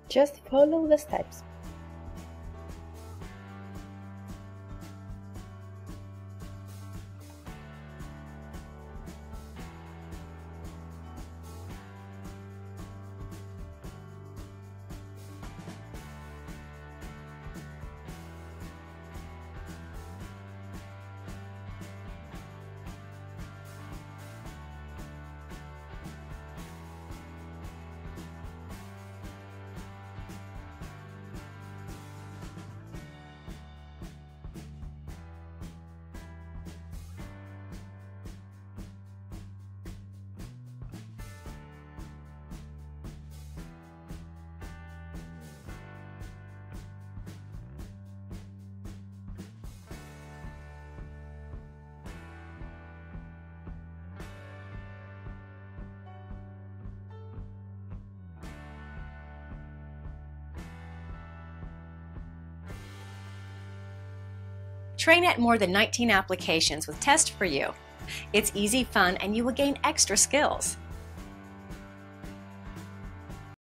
Just follow the steps. Train at more than 19 applications with Test for You. It's easy, fun, and you will gain extra skills.